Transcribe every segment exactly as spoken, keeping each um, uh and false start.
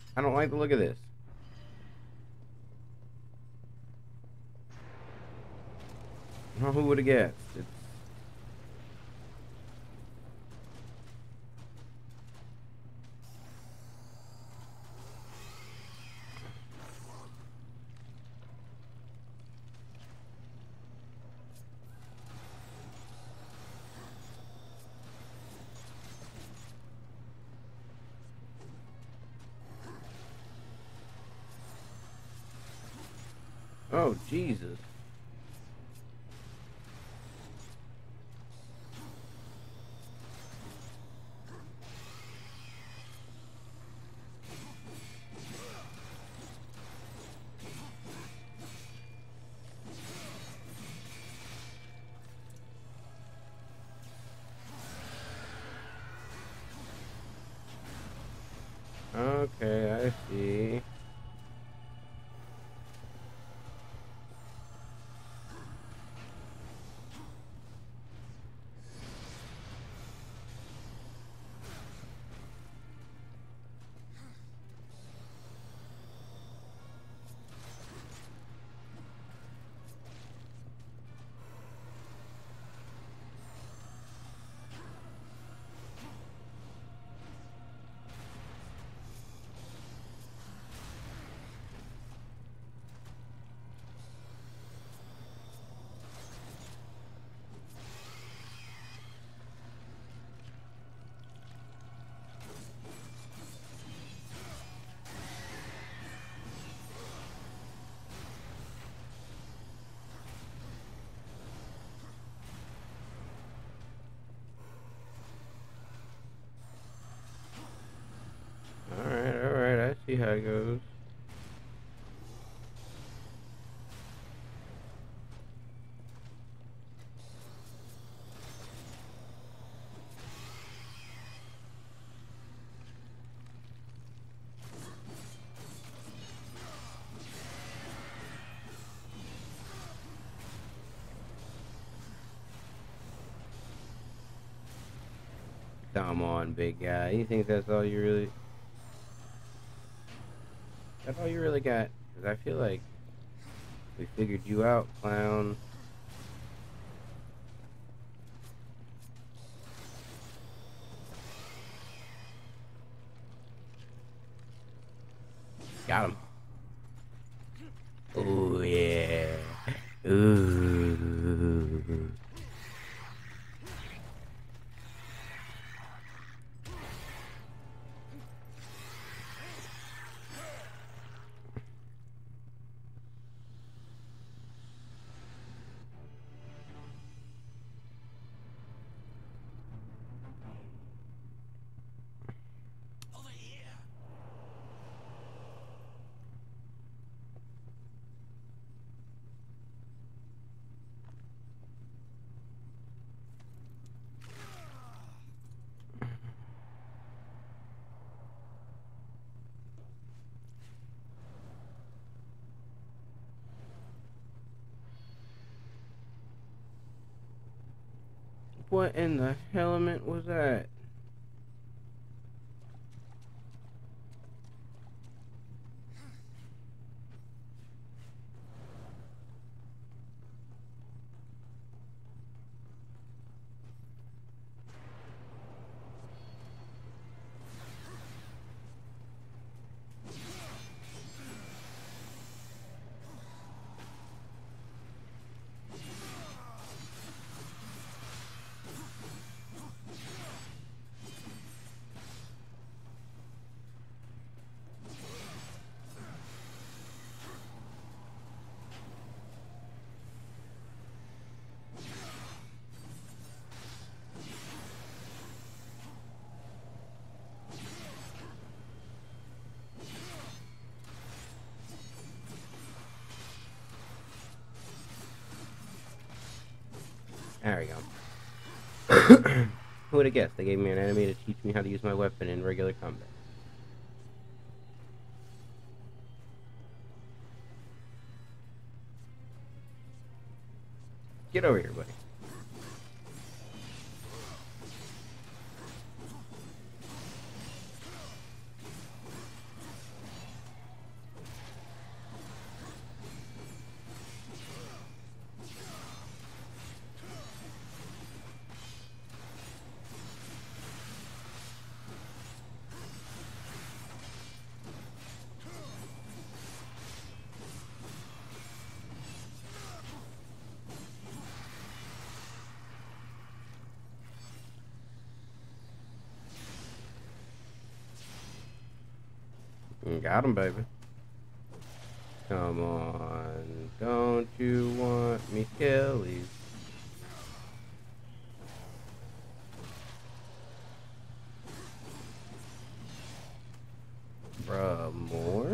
I don't like the look of this. Oh, who would have guessed? It's oh Jesus. Okay, I see. Alright, alright, I see how it goes. Come on, big guy. You think that's all you really... That's all you really got? Because I feel like we figured you out, clown. Got him. Ooh, yeah. Ooh. What in the element was that? There we go. Who would have guessed? They gave me an enemy to teach me how to use my weapon in regular combat. Get over here, buddy. Got him, baby. Come on. Don't you want me, Kelly? Bruh, more?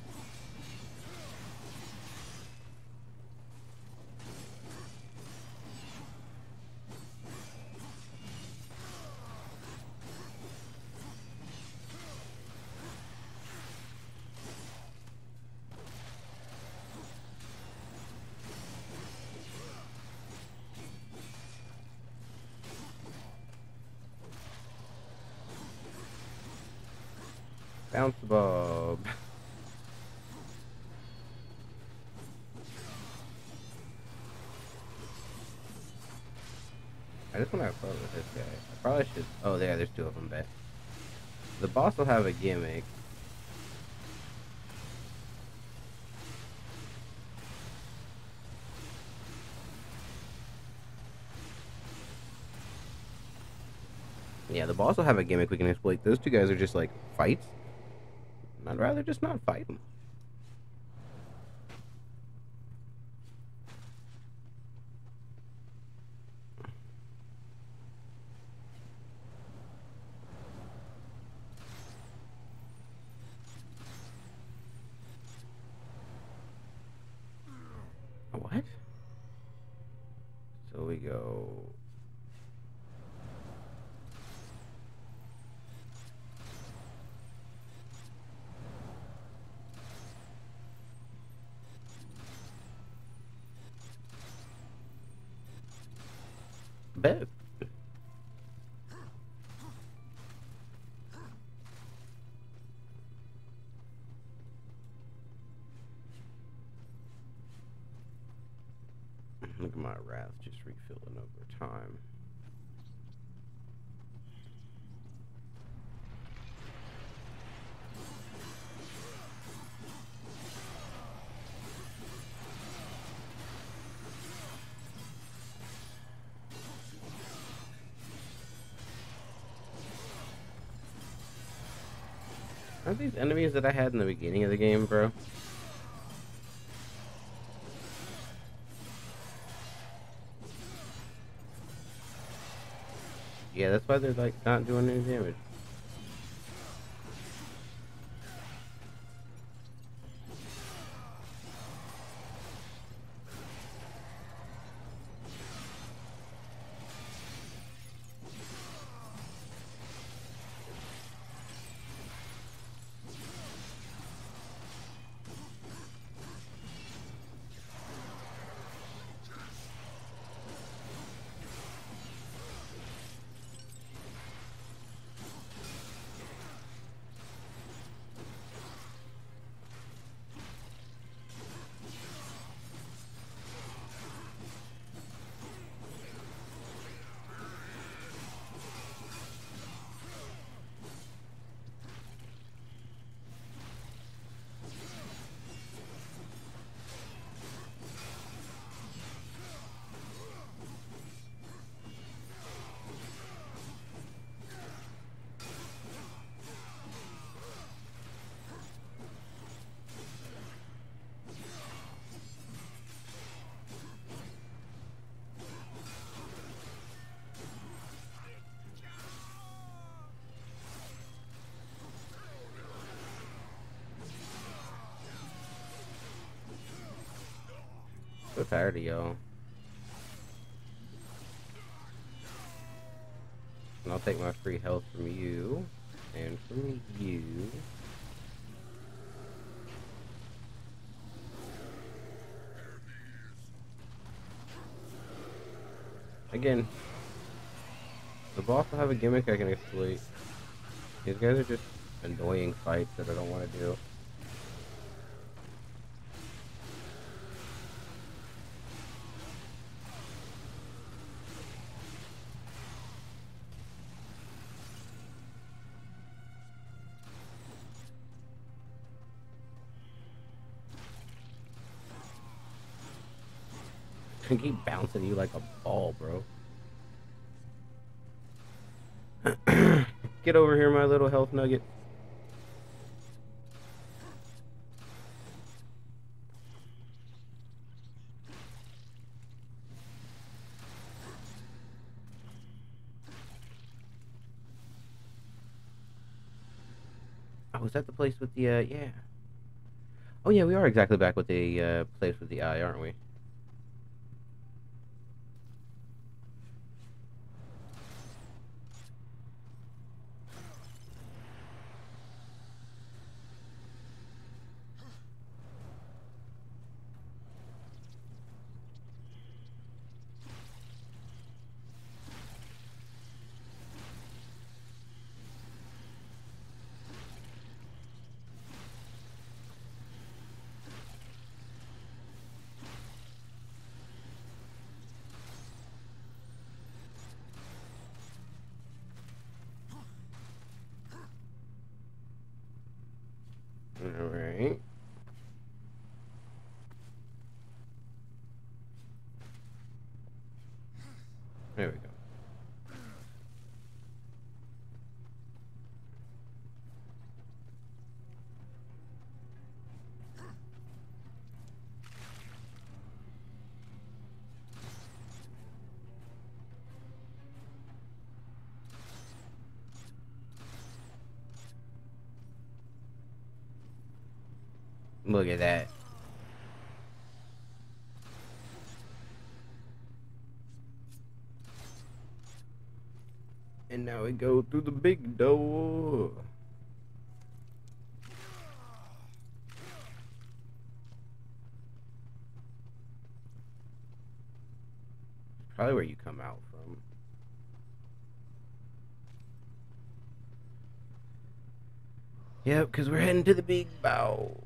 Bounce the Bob. I just want to have fun with this guy. I probably should. Oh, yeah, there's two of them back. The boss will have a gimmick. Yeah, the boss will have a gimmick we can exploit. Those two guys are just like fights. I'd rather just not fight them. What? So we go. Bet. Look at my wrath just refilling over time. Aren't these enemies that I had in the beginning of the game, bro? Yeah, that's why they're like not doing any damage. So tired of y'all. And I'll take my free health from you. And from you. Again. The boss will have a gimmick I can exploit. These guys are just annoying fights that I don't want to do. I keep bouncing you like a ball, bro. Get over here, my little health nugget. Oh, is that the place with the, uh, yeah. Oh, yeah, we are exactly back with the, uh, place with the eye, aren't we? Alright. There we go. Look at that. And now we go through the big door. Probably where you come out from. Yep, because we're heading to the big bows.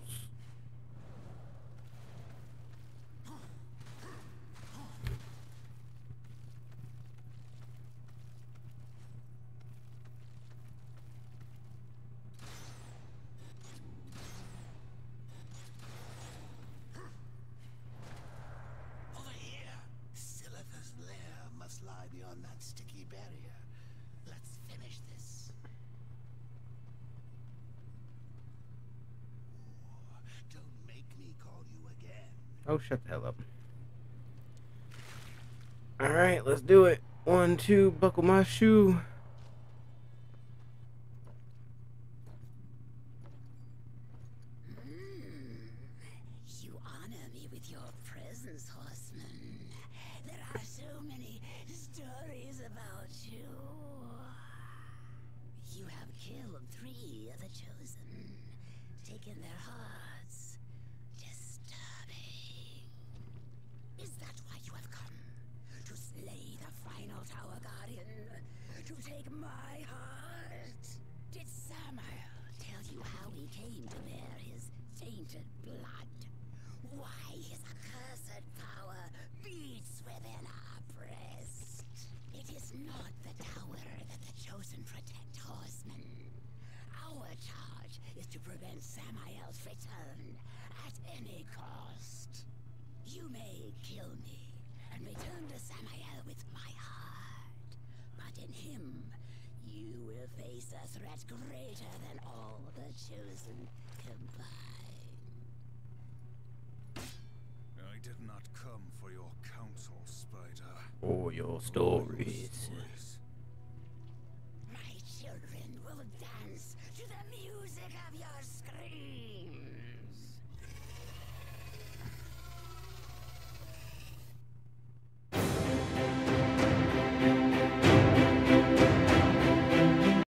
Over here, Silith's lair must lie beyond that sticky barrier. Let's finish this. Don't make me call you again. Oh, shut the hell up. Alright, let's do it. One, two, buckle my shoe. Mm. You honor me with your presence, horseman. There are so many stories about you. You have killed three of the chosen, taken their hearts. Disturbing. Is that why you have come? To slay the final Tower Guardian? To take my heart? Did Samael tell you how he came to bear his tainted blood? Why his accursed power beats within our breast? It is not the tower that the chosen protect, horsemen. Our charge is to prevent Samael's return at any cost. You may kill me and return to Samael with my heart, but in him, you will face a threat greater than all the chosen combined. I did not come for your counsel, Spider. Or your stories. My children will dance to the music of your screams.